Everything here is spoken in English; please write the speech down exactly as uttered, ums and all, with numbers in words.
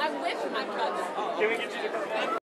I'm with my cousin. Can we get you to come back?